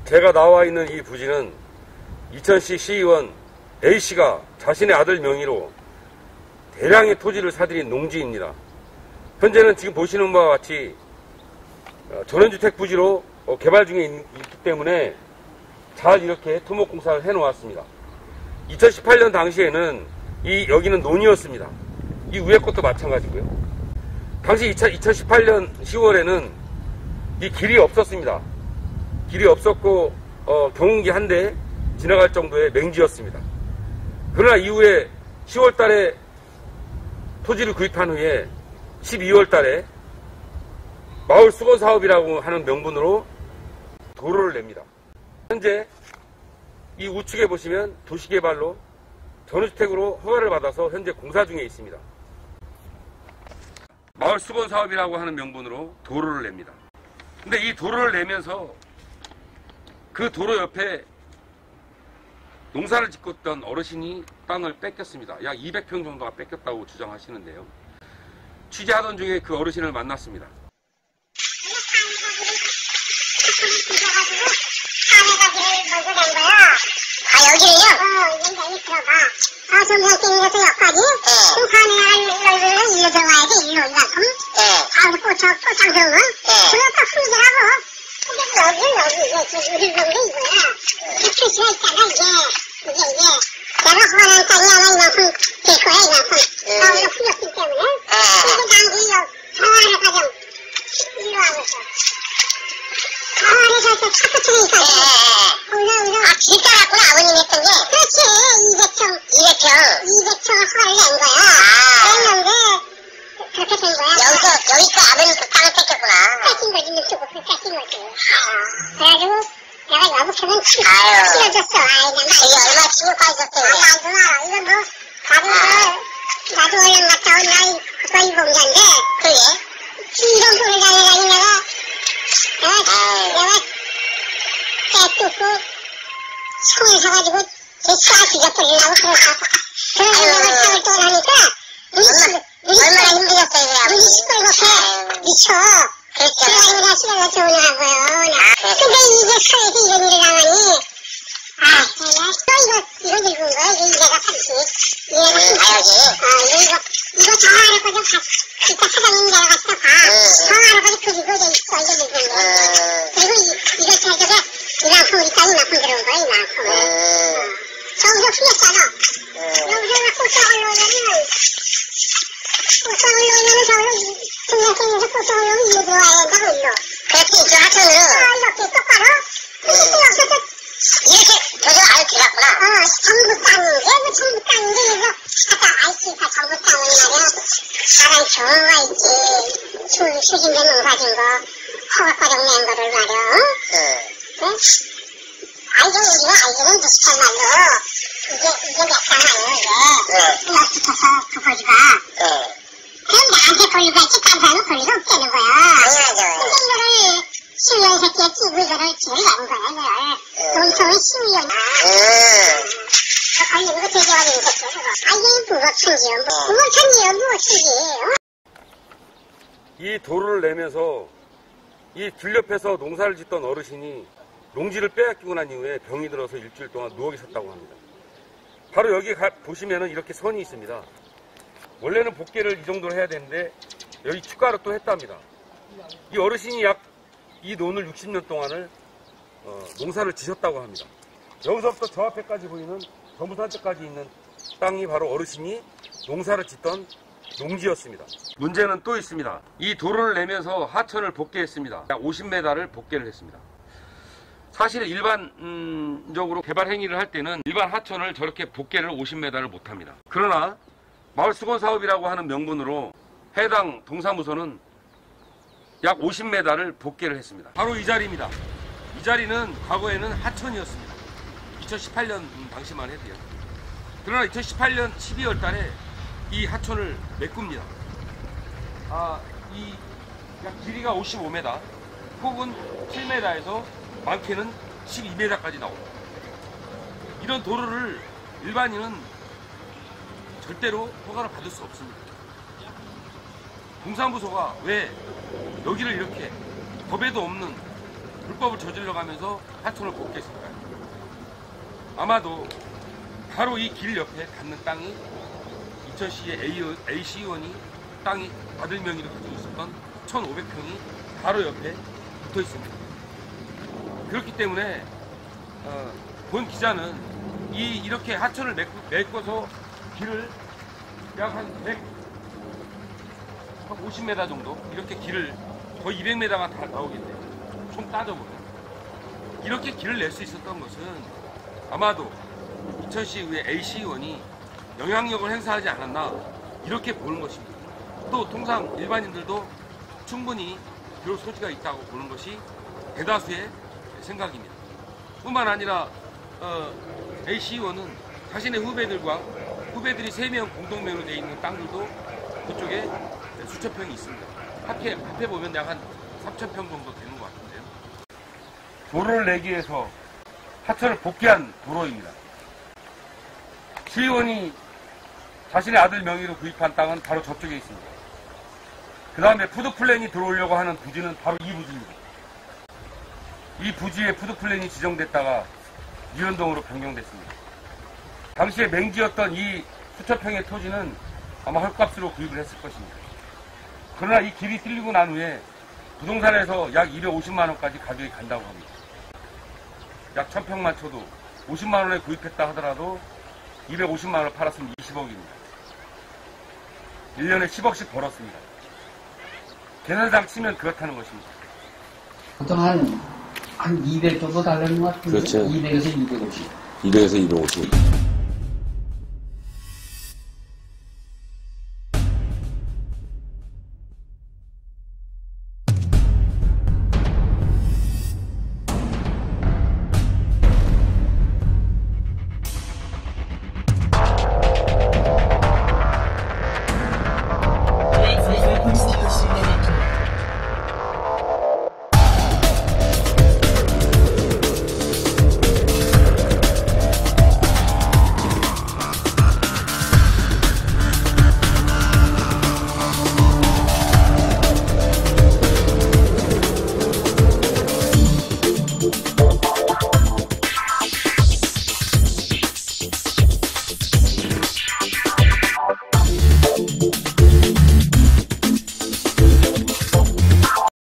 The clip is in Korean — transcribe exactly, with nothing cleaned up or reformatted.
제가 나와 있는 이 부지는 이천시 시의원 A씨가 자신의 아들 명의로 대량의 토지를 사들인 농지입니다. 현재는 지금 보시는 바와 같이 전원주택 부지로 개발 중에 있기 때문에 잘 이렇게 토목공사를 해놓았습니다. 이천십팔 년 당시에는 이 여기는 논이었습니다. 이 위에 것도 마찬가지고요. 당시 이천십팔 년 시월에는 이 길이 없었습니다. 길이 없었고 어, 경운기 한 대 지나갈 정도의 맹지였습니다. 그러나 이후에 시월 달에 토지를 구입한 후에 십이월 달에 마을 수건 사업이라고 하는 명분으로 도로를 냅니다. 현재 이 우측에 보시면 도시개발로 전원주택으로 허가를 받아서 현재 공사 중에 있습니다. 마을 수건 사업이라고 하는 명분으로 도로를 냅니다. 근데 이 도로를 내면서 그 도로 옆에 농사를 짓고 있던 어르신이 땅을 뺏겼습니다. 약 이백 평 정도가 뺏겼다고 주장하시는데요. 취재하던 중에 그 어르신을 만났습니다. 아, 여기는요? 어, 여기, 여기 들어봐. 아, 정상땡이에서 여기까지? 네. 그 산에 갈 일로 들어가야지, 일로, 이만큼. 네. 가서 꽂혀, 꽂혀서, 네. 그거 또 풀더라고. 근데 여기, 여기, 이게, 지금 우리 동네 이거야. 이 표시가 있잖아, 이게. 이게, 이게. 내가 허가난 땅이 아마 이만큼 될 거야, 이만큼. 음. 나 우리가 풀렸기 때문에. 네. 그리고 당시, 저 안에 가정, 일로 하고 있어. 저 안에서 저 차트 트니까. 아, 길 따랐구나, 아버님 했던 게. 그렇지, 이백 평. 이백 평. 이백 평을 허가를 낸 거야. 아. 냈는데, 그렇게 된 거야. 여기서, 여기서 아버님 그 땅을 뺏겼구나. 뺏긴 거지, 밑으로 그 뺏긴 거지. 아. 그래가지고, 내가 여부터는 치러줬어. 아이, 난 이게 얼마나 치료까지 줬어요. 아, 나도 알아. 이건 뭐, 나도, 아. 나도 얼른 갔다 온 나이, 거의 공자인데. 그래? 이런 소리를 다녀가지고 내가, 내가, 내가, 때 뜯고, 손을 사가지고, 제 쏴 죽여버리려고 그러고, 그래서 내가 땅을 떠나니까, 눈이, 얼마나 힘들었어요, 눈이 시뻘겋게 미쳐. 그랬죠. 그래가지고 나 시간을 전화하고요. 근데 이게 사회에서 이런 일을 당하니, 아, 또 이거, 이거 읽은 거야. 이게 이래가 삼십. 이래가 삼십. 어, 이거, 이거, 이거 저 할아버지 가, 그니까 사장님 내려가서 봐. 저 할아버지 그리고 돼 있어. 이거 읽은 거. 그리고 이, 이거 저쪽에 이만큼 우리 땅이 이만큼 들어온 거야, 이만큼. 어. 저기서 풀렸잖아. 여기서 꽃사 올라오면은, 꽃사 올라오면은 저기로, 중간생에서 꽃사 올라오면 이리로 들어와야 된다고, 이리로. 그렇지, 저 하천으로. 어, 이렇게 똑바로. 근데 또 여기서 또, 이렇게, 저쪽 아래 들어갔구나. 어, 정부 땅인데, 뭐 정부 땅인데, 그래서, 아까 아이씨가 정부 땅은 말이야, 나란 경우가 있지. 수, 수진대 농사진 거, 허가과정 낸 거를 말이야, 어? 응. 응? 알죠, 우리가 알기는 비슷한 말로, 이게, 이게 내 땅 아니에요, 이게. 네. 여기 붙어서 그 거지가. 네. 그럼 나한테 권리가 있지, 딴 사람은 권리가 없다는 거야. 당연하죠. 근데 이거를, 시의원 새끼에 끼고 이거를 길을 내는 거야, 이거를. 논청은 시의원. 음. 그 걸리는 거 되게 어려운 새끼야, 그거. 아, 이게 무법천지요, 뭐. 무법천지요, 무법천지. 이 도로를 내면서, 이 길 옆에서 농사를 짓던 어르신이 농지를 빼앗기고 난 이후에 병이 들어서 일주일 동안 누워 계셨다고 합니다. 바로 여기 가, 보시면은 이렇게 선이 있습니다. 원래는 복개를 이 정도로 해야 되는데 여기 추가로 또 했답니다. 이 어르신이 약 이 논을 육십 년 동안을 어, 농사를 지셨다고 합니다. 여기서부터 저 앞에까지 보이는 전부산쪽까지 있는 땅이 바로 어르신이 농사를 짓던 농지였습니다. 문제는 또 있습니다. 이 도로를 내면서 하천을 복개했습니다. 약 오십 미터를 복개를 했습니다. 사실 일반적으로 개발 행위를 할 때는 일반 하천을 저렇게 복개를 오십 미터를 못합니다. 그러나 마을수건 사업이라고 하는 명분으로 해당 동사무소는 약 오십 미터를 복개를 했습니다. 바로 이 자리입니다. 이 자리는 과거에는 하천이었습니다. 이천십팔 년 당시만 해도요. 그러나 이천십팔 년 십이월 달에 이 하천을 메꿉니다. 아, 이 약 길이가 오십오 미터, 폭은 칠 미터에서 많게는 십이 미터까지 나옵니다. 이런 도로를 일반인은 절대로 허가를 받을 수 없습니다. 동사무소가 왜 여기를 이렇게 법에도 없는 불법을 저질러가면서 하천을 복귀했을까요? 아마도 바로 이 길 옆에 닿는 땅이 이천시의 A시의원이 땅이 아들 명의로 가지고 있었던 천오백 평이 바로 옆에 붙어 있습니다. 그렇기 때문에 어, 본 기자는 이 이렇게 하천을 메꿔, 메꿔서 길을 약 한 백, 한 오십 미터 정도 이렇게 길을 거의 이백 미터가 다 나오겠네요. 총 따져보면 이렇게 길을 낼 수 있었던 것은 아마도 이천시의회 A시의원이 영향력을 행사하지 않았나 이렇게 보는 것입니다. 또 통상 일반인들도 충분히 그럴 소지가 있다고 보는 것이 대다수의 생각입니다. 뿐만 아니라 어, A시의원은 자신의 후배들과 후배들이 세 명 공동명의로 되어 있는 땅들도 그쪽에 수천 평이 있습니다. 합해, 합해보면 약 한 삼천 평 정도 되는 것 같은데요. 도로를 내기 위해서 하천을 복귀한 도로입니다. 시의원이 자신의 아들 명의로 구입한 땅은 바로 저쪽에 있습니다. 그 다음에 푸드플랜이 들어오려고 하는 부지는 바로 이 부지입니다. 이 부지에 푸드플랜이 지정됐다가 유연동으로 변경됐습니다. 당시에 맹지였던 이 수천 평의 토지는 아마 헐값으로 구입을 했을 것입니다. 그러나 이 길이 뚫리고 난 후에 부동산에서 약 이백오십만 원까지 가격이 간다고 합니다. 약 천 평만 쳐도 오십만 원에 구입했다 하더라도 이백오십만 원을 팔았으면 이십억입니다. 일 년에 십억씩 벌었습니다. 계산상 치면 그렇다는 것입니다. 보통 한, 한 이백 정도 달라는 것 같은데. 그렇죠. 이백에서 이백오십. 이백에서 이백오십.